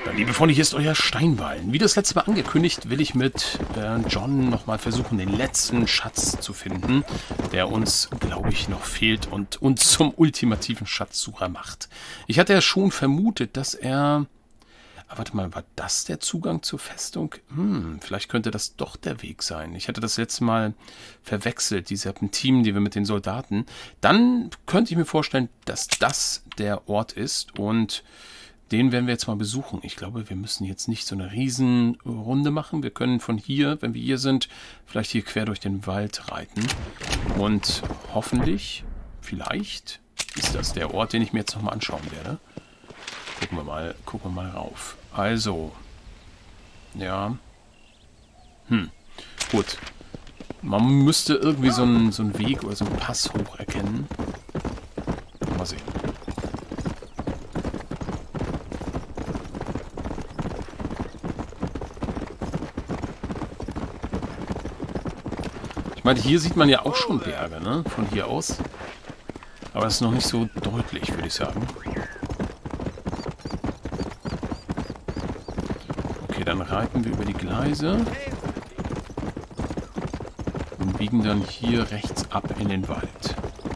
Dann, liebe Freunde, hier ist euer Steinballen. Wie das letzte Mal angekündigt, will ich mit John nochmal versuchen, den letzten Schatz zu finden, der uns, glaube ich, noch fehlt und uns zum ultimativen Schatzsucher macht. Ich hatte ja schon vermutet, dass er... Aber warte mal, war das der Zugang zur Festung? Vielleicht könnte das doch der Weg sein. Ich hatte das letzte Mal verwechselt, die Serpentinen, die wir mit den Soldaten. Dann könnte ich mir vorstellen, dass das der Ort ist und... Den werden wir jetzt mal besuchen. Ich glaube, wir müssen jetzt nicht so eine Riesenrunde machen. Wir können von hier, wenn wir hier sind, vielleicht hier quer durch den Wald reiten. Und hoffentlich, vielleicht, ist das der Ort, den ich mir jetzt nochmal anschauen werde. Gucken wir mal rauf. Also, ja. Gut. Man müsste irgendwie so einen Weg oder so einen Pass hoch erkennen. Mal sehen. Ich meine, hier sieht man ja auch schon Berge, ne? Von hier aus. Aber das ist noch nicht so deutlich, würde ich sagen. Okay, dann reiten wir über die Gleise. Und biegen dann hier rechts ab in den Wald.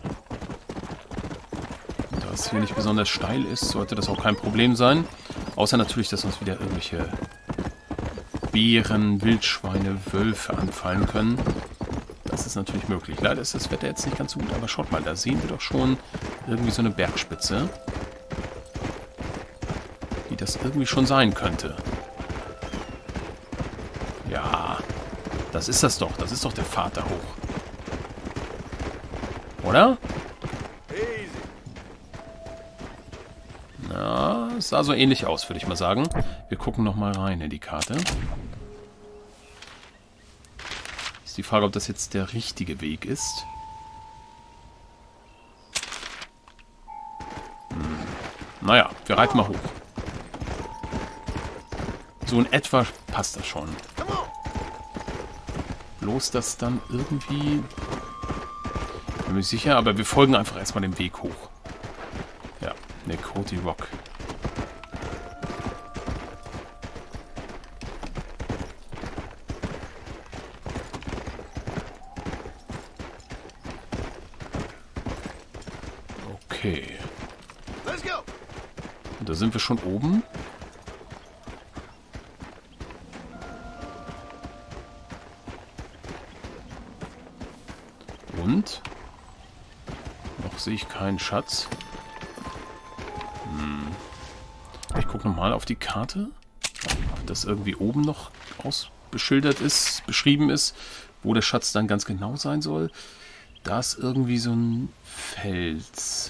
Da es hier nicht besonders steil ist, sollte das auch kein Problem sein. Außer natürlich, dass uns wieder irgendwelche Bären, Wildschweine, Wölfe anfallen können. Das ist natürlich möglich. Leider ist das Wetter jetzt nicht ganz so gut, aber schaut mal, da sehen wir doch schon irgendwie so eine Bergspitze. Wie das irgendwie schon sein könnte. Ja, das ist das doch. Das ist doch der Pfad da hoch. Oder? Na, es sah so ähnlich aus, würde ich mal sagen. Wir gucken nochmal rein in die Karte. Die Frage, ob das jetzt der richtige Weg ist. Naja, wir reiten mal hoch. So in etwa passt das schon. Bloß das dann irgendwie... Bin mir nicht sicher, aber wir folgen einfach erstmal dem Weg hoch. Ja, Nekoti Rock. Okay. Und da sind wir schon oben. Und? Noch sehe ich keinen Schatz. Ich gucke nochmal auf die Karte. Ob das irgendwie oben noch beschildert ist, beschrieben ist, wo der Schatz dann ganz genau sein soll. Da ist irgendwie so ein Fels.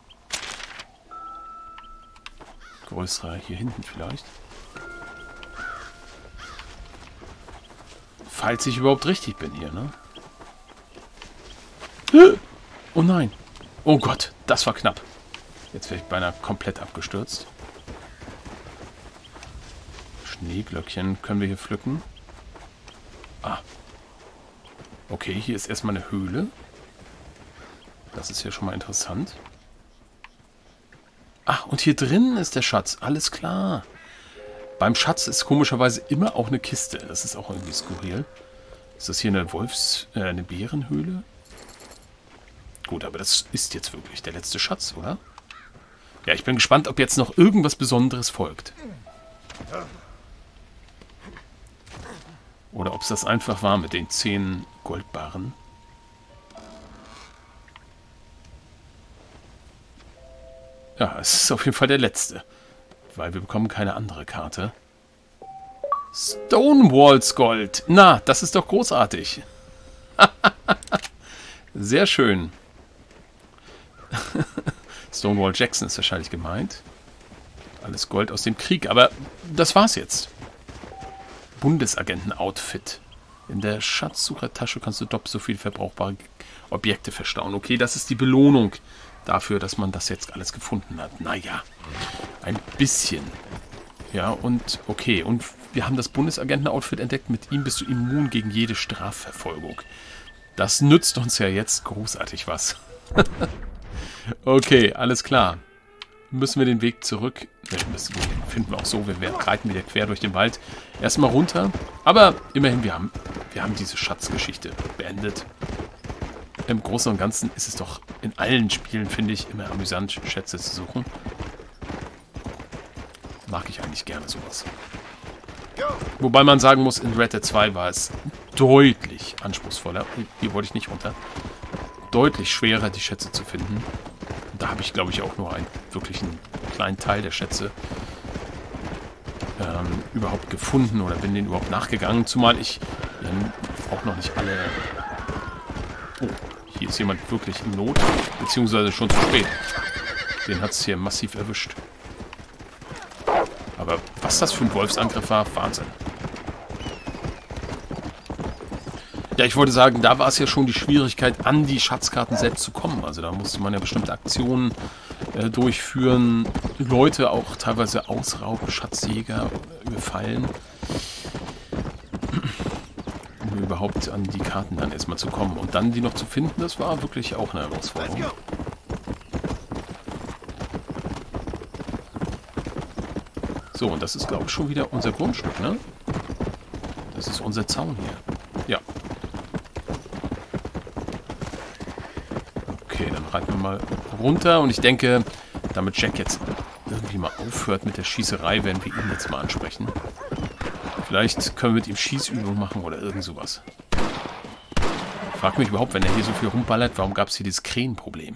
Größerer hier hinten vielleicht. Falls ich überhaupt richtig bin hier, ne? Oh nein. Oh Gott, das war knapp. Jetzt wäre ich beinahe komplett abgestürzt. Schneeglöckchen können wir hier pflücken. Ah. Okay, hier ist erstmal eine Höhle. Das ist ja schon mal interessant. Ach, und hier drin ist der Schatz. Alles klar. Beim Schatz ist komischerweise immer auch eine Kiste. Das ist auch irgendwie skurril. Ist das hier eine Bärenhöhle? Gut, aber das ist jetzt wirklich der letzte Schatz, oder? Ja, ich bin gespannt, ob jetzt noch irgendwas Besonderes folgt. Oder ob es das einfach war mit den 10 Goldbarren. Ja, es ist auf jeden Fall der letzte. Weil wir bekommen keine andere Karte. Stonewalls Gold. Na, das ist doch großartig. Sehr schön. Stonewall Jackson ist wahrscheinlich gemeint. Alles Gold aus dem Krieg. Aber das war's jetzt. Bundesagenten-Outfit. In der Schatzsuchertasche kannst du doppelt so viele verbrauchbare Objekte verstauen. Okay, das ist die Belohnung dafür, dass man das jetzt alles gefunden hat. Naja, ein bisschen. Ja, und okay. Und wir haben das Bundesagenten-Outfit entdeckt. Mit ihm bist du immun gegen jede Strafverfolgung. Das nützt uns ja jetzt großartig was. Okay, alles klar. Müssen wir den Weg zurück Das finden wir auch so. Wir reiten wieder quer durch den Wald. Erstmal runter. Aber immerhin, wir haben diese Schatzgeschichte beendet. Im Großen und Ganzen ist es doch in allen Spielen, finde ich, immer amüsant, Schätze zu suchen. Mag ich eigentlich gerne sowas. Wobei man sagen muss, in Red Dead 2 war es deutlich anspruchsvoller. Hier wollte ich nicht runter. Deutlich schwerer, die Schätze zu finden. Da habe ich, glaube ich, auch nur einen wirklichen kleinen Teil der Schätze überhaupt gefunden oder bin denen überhaupt nachgegangen. Zumal ich auch noch nicht alle... Oh, hier ist jemand wirklich in Not, beziehungsweise schon zu spät. Den hat es hier massiv erwischt. Aber was das für ein Wolfsangriff war, Wahnsinn. Ja, ich wollte sagen, da war es ja schon die Schwierigkeit, an die Schatzkarten selbst zu kommen. Also da musste man ja bestimmte Aktionen durchführen, Leute auch teilweise ausrauben, Schatzjäger überfallen, um überhaupt an die Karten dann erstmal zu kommen. Und dann die noch zu finden, das war wirklich auch eine Herausforderung. So, und das ist, glaube ich, schon wieder unser Grundstück, ne? Das ist unser Zaun hier. Ja. Okay, dann reiten wir mal runter. Und ich denke, damit Jack jetzt irgendwie mal aufhört mit der Schießerei, werden wir ihn jetzt mal ansprechen. Vielleicht können wir mit ihm Schießübungen machen oder irgend sowas. Ich frage mich überhaupt, wenn er hier so viel rumballert, warum gab es hier dieses Krähenproblem?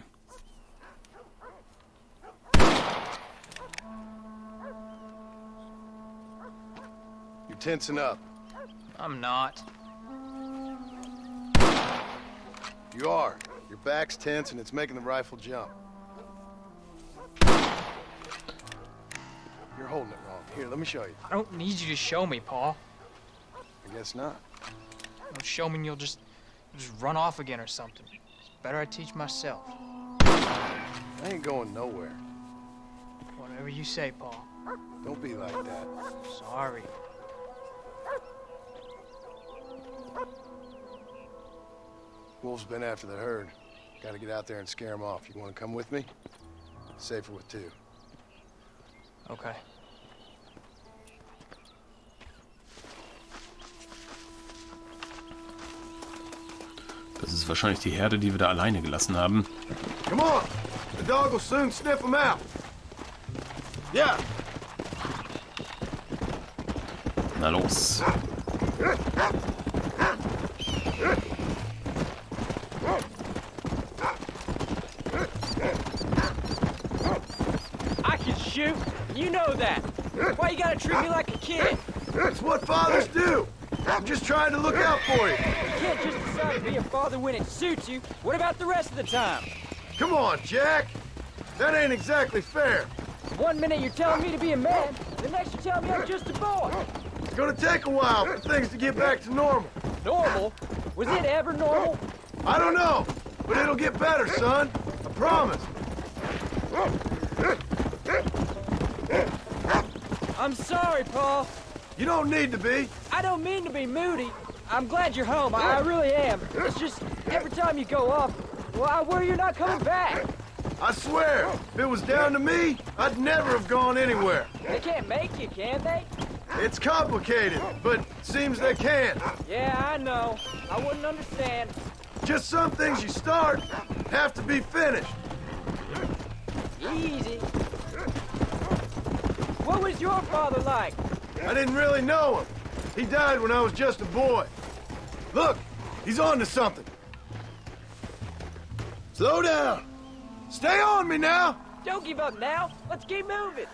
Tensing up. I'm not. You are. Your back's tense and it's making the rifle jump. You're holding it wrong. Here, let me show you. I don't need you to show me, Paul. I guess not. Don't show me and you'll just run off again or something. It's better I teach myself. I ain't going nowhere. Whatever you say, Paul. Don't be like that. Sorry. Wolf's been after the herd. Gotta get out there and scare him off. You wanna come with me? Safer with two. Okay. Das ist wahrscheinlich die Herde, die wir da alleine gelassen haben. Come on! The dog will soon sniff him out. Yeah! Na los. I can shoot. You know that. Why you gotta treat me like a kid? That's what fathers do! I'm just trying to look out for you. You can't just decide to be a father when it suits you. What about the rest of the time? Come on, Jack! That ain't exactly fair. One minute you're telling me to be a man, the next you're telling me I'm just a boy. It's gonna take a while for things to get back to normal. Normal? Was it ever normal? I don't know, but it'll get better, son. I promise. I'm sorry, Paul. You don't need to be. I don't mean to be moody. I'm glad you're home. I really am. It's just, every time you go off, well, I worry you're not coming back. I swear, if it was down to me, I'd never have gone anywhere. They can't make you, can they? It's complicated, but seems they can. Yeah, I know. I wouldn't understand. Just some things you start have to be finished. Easy. What was your father like? I didn't really know him. He died when I was just a boy. Look, he's on to something. Slow down. Stay on me now. Don't give up now. Let's keep moving.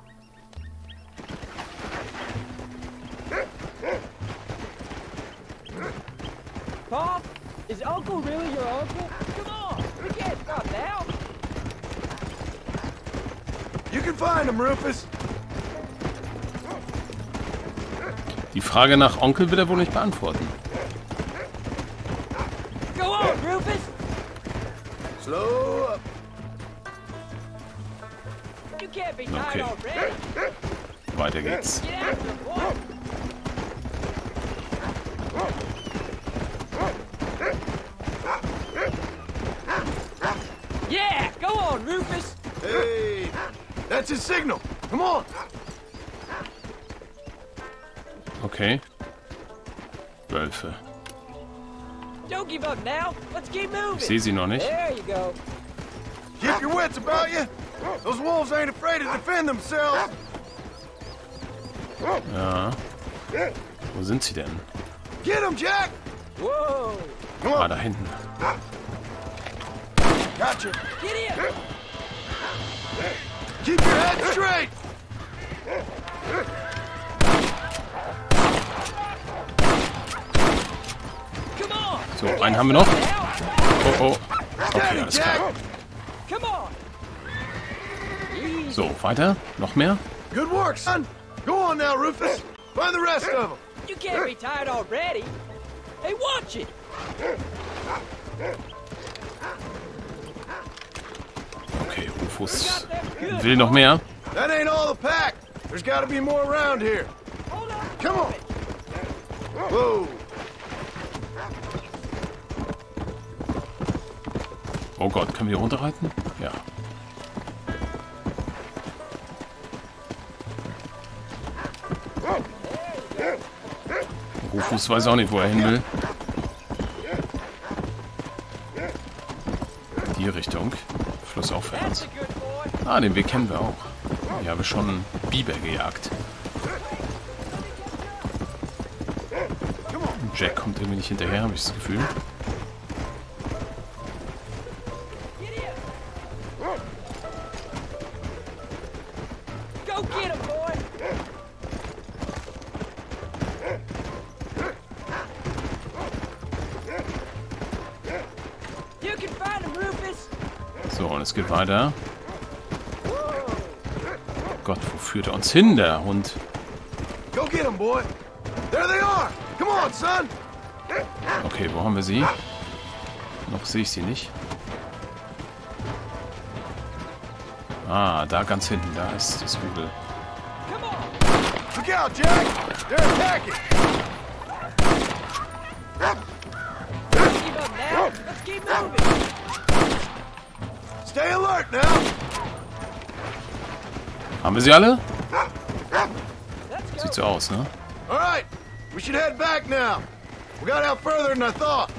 Paul, is Uncle really your uncle? Come on, we can't stop now. You can find him, Rufus. Die Frage nach Onkel wird er wohl nicht beantworten. Go on, Rufus. Slow up. You can't be tired Okay. already. Weiter geht's. Get after him, boy. Yeah, go on, Rufus. Hey, that's his signal. Come on. Okay. Wölfe. Don't give up now. Let's keep moving. Ich sehe sie noch nicht. There you go. Keep your wits about you. Those wolves ain't afraid to defend themselves. Ja. Wo sind sie denn? Get him, Jack. Whoa. Come Ah, on. da hinten. Gotcha. Get in. Keep your head straight. Come on. So, einen haben wir noch. Now. Oh, oh. Okay, Steady, alles Jack. klar. Come on. Easy. So, weiter. Noch mehr? Good work, son. Go on now, Rufus. Find the rest of them. You can't be tired already. Hey, watch it. Okay, Rufus Got them good. will noch mehr. That ain't all the pack. There's got to be more around here. Hold on. Come on. Whoa. Oh Gott, können wir hier runterreiten? Ja. Rufus weiß auch nicht, wo er hin will. Die Richtung. Flussaufwärts. That's a good boy. Ah, den Weg kennen wir auch. Hier habe ich schon Biber gejagt. Jack kommt irgendwie nicht hinterher, habe ich das Gefühl. Get in. Go get him, boy. You can find him, Rufus. So, und es geht weiter. Gott, wo führt er uns hin, der Hund? Go get them, boy. There they are. Come on, son. Okay, wo haben wir sie? Noch sehe ich sie nicht. Ah, da ganz hinten, da ist das Rudel. Come on. Look out, Jack. They're attacking. Don't give up now. Let's keep moving. Stay alert now. Haben wir sie alle? Let's go. Sieht so aus, ne? All right. We should head back now. We got out further than I thought.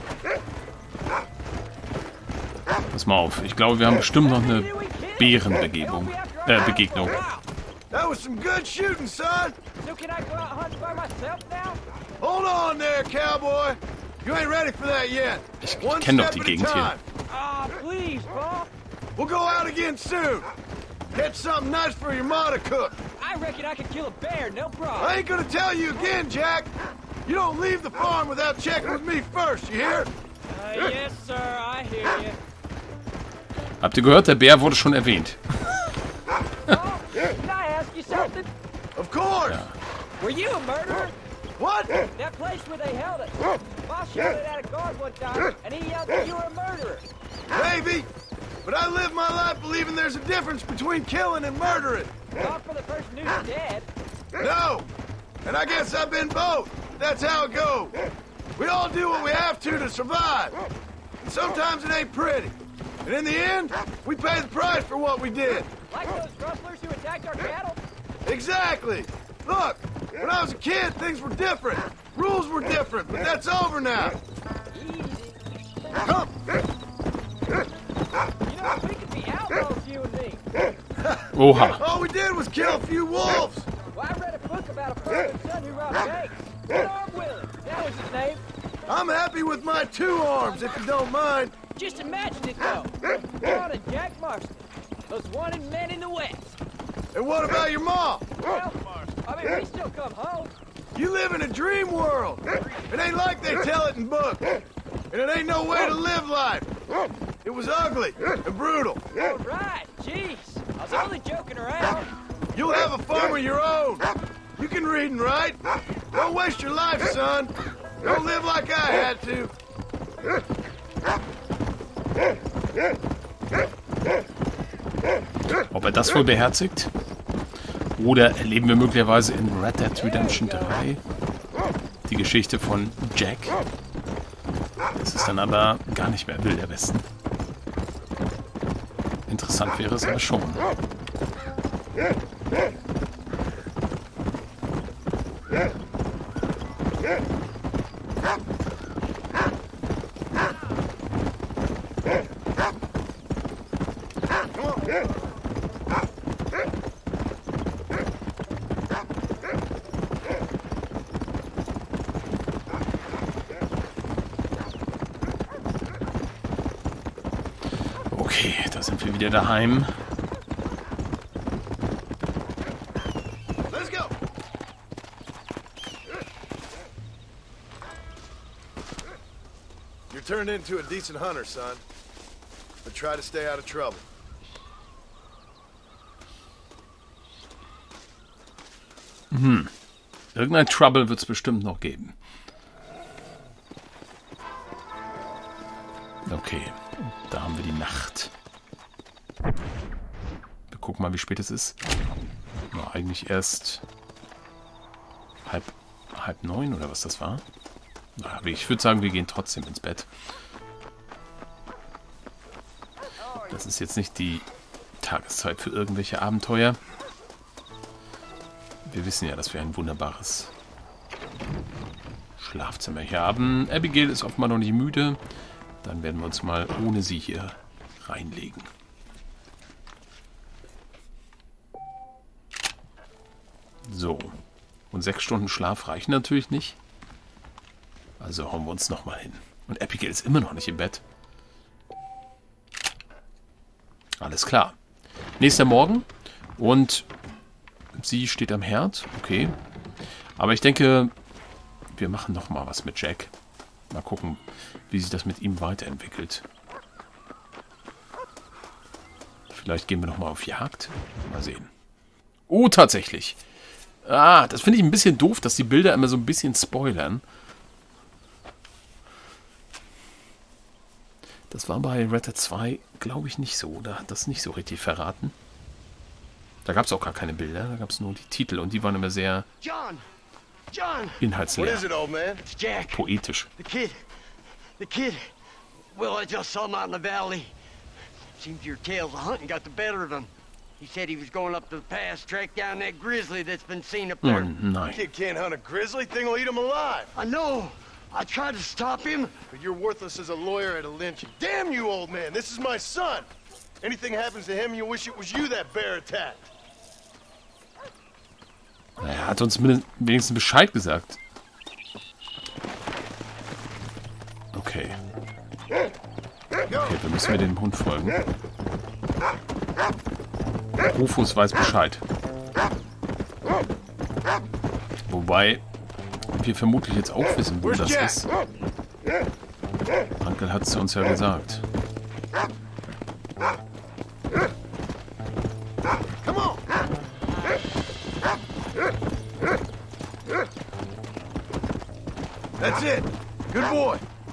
Pass mal auf. Ich glaube, wir haben bestimmt noch eine Bärenbegegnung. Begegnung. That was some good shooting, son. So can I go out hunting by myself now? Hold on there, cowboy. You ain't ready for that yet. Ich One kenne doch step die at a Gegend hier. time. Ah, please, Pa. We'll go out again soon. Catch something nice for your ma to cook. I reckon I could kill a bear, no problem. I ain't gonna tell you again, Jack. You don't leave the farm without checking with me first, you hear? Yes, sir, I hear you. Habt ihr gehört? Der Bär wurde schon erwähnt. Pa, can I ask you something? Of course. Were you a murderer? What? That place where they held it. Ma shot it at a guard one time, and he yelled that you were a murderer. Maybe. But I live my life believing there's a difference between killing and murdering. Not for the person who's dead. No. And I guess I've been both. That's how it goes. We all do what we have to survive. And sometimes it ain't pretty. And in the end, we pay the price for what we did. Like those rustlers who attacked our cattle? Exactly. Look, when I was a kid, things were different. Rules were different, but that's over now. Easy. Come. You know, we could be outlaws, you and me. Oha. All we did was kill a few wolves. Well, I read a book about a father and son who robbed banks. Arm Willie, that was his name. I'm happy with my 2 arms, if you don't mind. Just imagine it, though. John and Jack Marston, those wanted men in the West. And what about your mom? Well, I mean, we still come home. You live in a dream world. It ain't like they tell it in books. And it ain't no way to live life. It was ugly and brutal. All right, jeez. I was only joking around. You'll have a farm of your own. You can read and write. Don't waste your life, son. Don't live like I had to. Ob er das wohl beherzigt? Oder erleben wir möglicherweise in Red Dead Redemption 3 die Geschichte von Jack? Das ist dann aber gar nicht mehr Wilder Westen. Interessant wäre es aber schon. Okay, da sind wir wieder daheim. Let's go. You're turned into a decent hunter, son. But try to stay out of trouble. Irgendein Trouble wird es bestimmt noch geben. Okay, da haben wir die Nacht. Wir gucken mal, wie spät es ist. Na, eigentlich erst halb 9 oder was das war. Na, ich würde sagen, wir gehen trotzdem ins Bett. Das ist jetzt nicht die Tageszeit für irgendwelche Abenteuer. Wir wissen ja, dass wir ein wunderbares Schlafzimmer hier haben. Abigail ist offenbar noch nicht müde. Dann werden wir uns mal ohne sie hier reinlegen. So. Und 6 Stunden Schlaf reichen natürlich nicht. Also hauen wir uns nochmal hin. Und Abigail ist immer noch nicht im Bett. Alles klar. Nächster Morgen. Und sie steht am Herd. Okay. Aber ich denke, wir machen noch mal was mit Jack. Mal gucken, wie sich das mit ihm weiterentwickelt. Vielleicht gehen wir noch mal auf Jagd. Mal sehen. Oh, tatsächlich. Ah, das finde ich ein bisschen doof, dass die Bilder immer so ein bisschen spoilern. Das war bei Red Dead 2, glaube ich, nicht so. Da hat das nicht so richtig verraten. Da gab es auch gar keine Bilder, da gab es nur die Titel und die waren immer sehr inhaltsleer. What is it, old man? It's Jack. Poetisch. The kid. Well, I just saw him out in the valley. Seems your tales of hunting got the better of him. He said he was going up to the pass, track down that grizzly that's been seen up there. Nein. Kid can't hunt a grizzly. Thing will eat him alive. I know. I tried to stop him. But you're worthless as a lawyer at a lynching. Damn you, old man. This is my son. Anything happens to him, you wish it was you that bear attacked. Er hat uns wenigstens Bescheid gesagt. Okay. Okay, wir müssen dem Hund folgen. Rufus weiß Bescheid. Wobei wir vermutlich jetzt auch wissen, wo das ist. Uncle hat es uns ja gesagt. That's it. Good boy.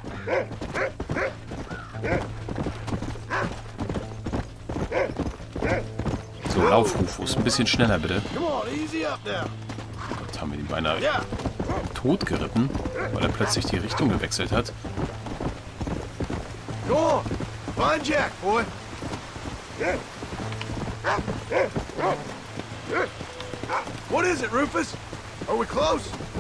So, lauf, Rufus. Ein bisschen schneller, bitte. Come on, easy up now. Gott, haben wir ihn beinahe Yeah. tot geritten, weil er plötzlich die Richtung gewechselt hat. Go on. Find Jack, boy. What is it, Rufus? Are we close?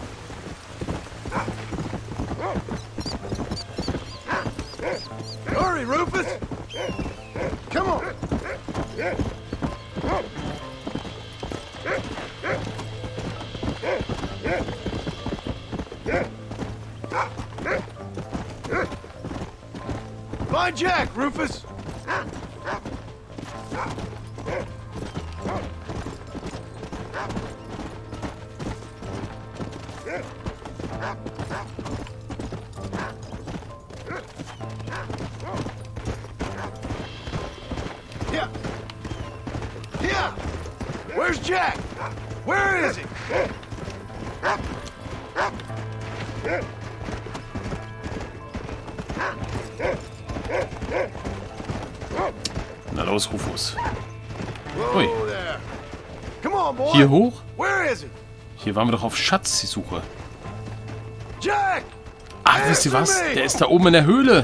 Hurry, Rufus! Come on! Find Jack, Rufus! Here! Here! Where's Jack? Where is he? Na los, Rufus. Whoa Ui. there. Come on, boy. Hier hoch? Where is he? Hier waren wir doch auf Schatzsuche. Jack! Ach, wisst ihr was? Der ist da oben in der Höhle.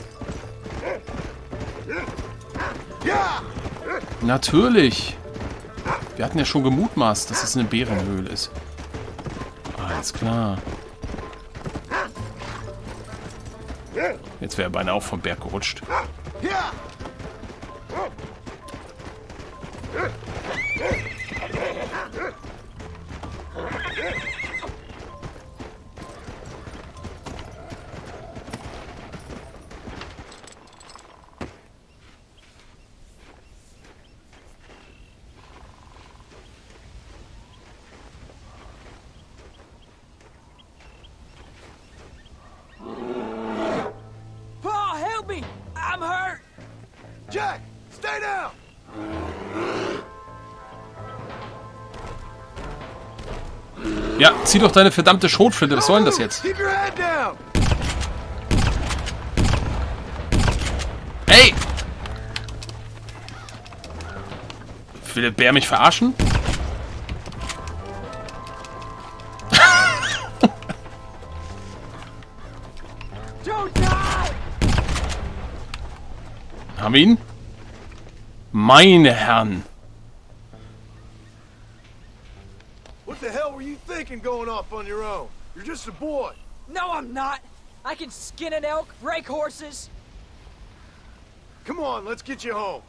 Yeah! Natürlich. Wir hatten ja schon gemutmaßt, dass es eine Bärenhöhle ist. Alles klar. Jetzt wäre er beinahe auch vom Berg gerutscht. Yeah! Paul, help me! I'm hurt! Jack, stay down! Ja, zieh doch deine verdammte Schrotflinte. Was soll denn das jetzt? Keep your head down! Ey! Will der Bär mich verarschen? Don't die! Haben wir ihn? Meine Herren. What the hell were you thinking going off on your own? You're just a boy. No, I'm not! I can skin an elk, rake horses. Come on, let's get you home.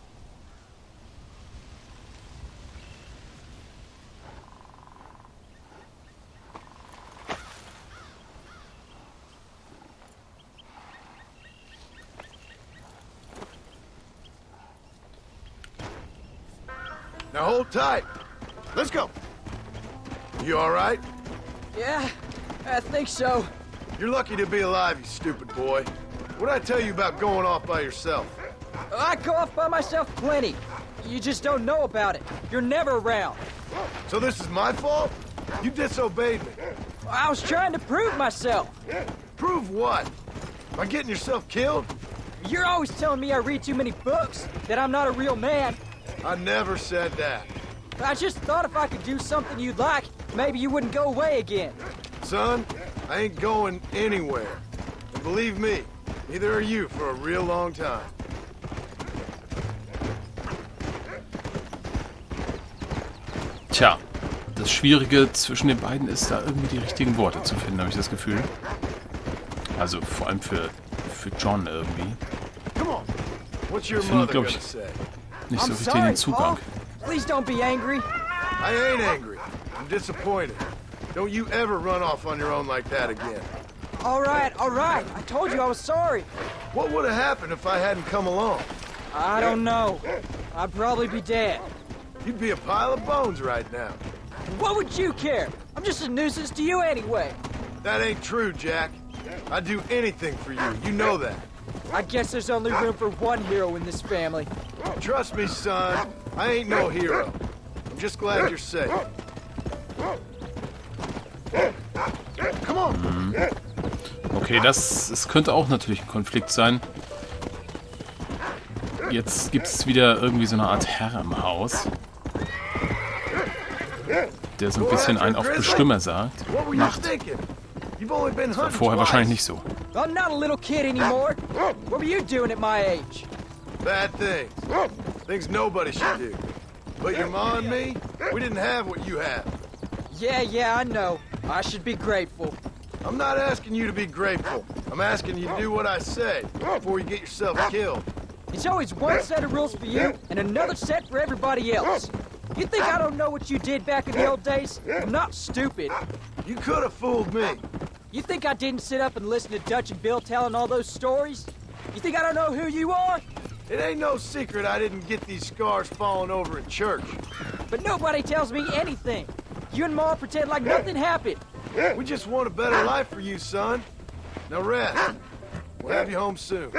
Now hold tight. Let's go. You all right? Yeah, I think so. You're lucky to be alive, you stupid boy. What'd I tell you about going off by yourself? I go off by myself plenty. You just don't know about it. You're never around. So this is my fault? You disobeyed me. I was trying to prove myself. Prove what? By getting yourself killed? You're always telling me I read too many books, that I'm not a real man. I never said that. I just thought if I could do something you'd like, maybe you wouldn't go away again. Son, I ain't going anywhere. And believe me, neither are you for a real long time. Tja, das Schwierige zwischen den beiden ist, da irgendwie die richtigen Worte zu finden, habe ich das Gefühl. Also vor allem für John irgendwie. Come on. What's your Ich finde, mother glaube gonna ich, say? nicht so I'm richtig sorry, den Zugang. Paul. Please don't be angry. I ain't angry. I'm disappointed. Don't you ever run off on your own like that again. All right. I told you I was sorry. What would have happened if I hadn't come along? I don't know. I'd probably be dead. You'd be a pile of bones right now. What would you care? I'm just a nuisance to you anyway. That ain't true, Jack. I'd do anything for you. You know that. I guess there's only room for one hero in this family. Trust me, son. I ain't no hero. I'm just glad you're safe. Come on. Okay, das könnte auch natürlich ein Konflikt sein. Jetzt gibt es wieder irgendwie so eine Art Herr im Haus, der so ein bisschen einen auf Bestimmer sagt. What were you Macht. thinking? You've only been hunting Vorher wahrscheinlich nicht so. I'm not a little kid anymore. What were you doing at my age? Bad things. Things nobody should do. But your ma and me, we didn't have what you have. Yeah, I know. I should be grateful. I'm not asking you to be grateful. I'm asking you to do what I say before you get yourself killed. It's always one set of rules for you and another set for everybody else. You think I don't know what you did back in the old days? I'm not stupid. You could have fooled me. You think I didn't sit up and listen to Dutch and Bill telling all those stories? You think I don't know who you are? It ain't no secret I didn't get these scars falling over in church. But nobody tells me anything. You and Ma pretend like nothing happened. We just want a better life for you, son. Now rest. We'll have you home soon.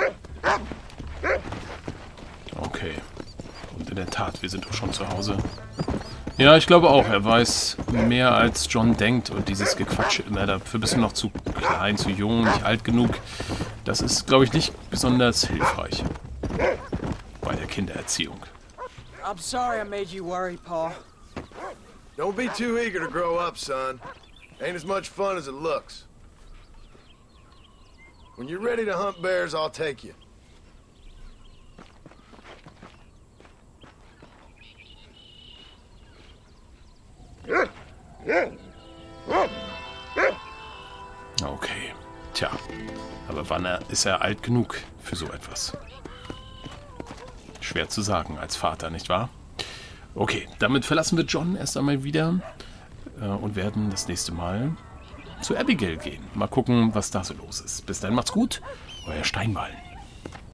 Okay. Und in der Tat, wir sind doch schon zu Hause. Ja, ich glaube auch, er weiß mehr als John denkt und dieses Gequatsche immer, dafür bist du noch zu klein, zu jung, nicht alt genug. Das ist, glaube ich, nicht besonders hilfreich bei der Kindererziehung. I'm sorry I made you worry, Paul. Don't be too eager to grow up, son. Ain't as much fun as it looks. When you're ready to hunt bears, I'll take you. Aber wann ist er alt genug für so etwas? Schwer zu sagen als Vater, nicht wahr? Okay, damit verlassen wir John erst einmal wieder und werden das nächste Mal zu Abigail gehen. Mal gucken, was da so los ist. Bis dann, macht's gut. Euer Steinwallen.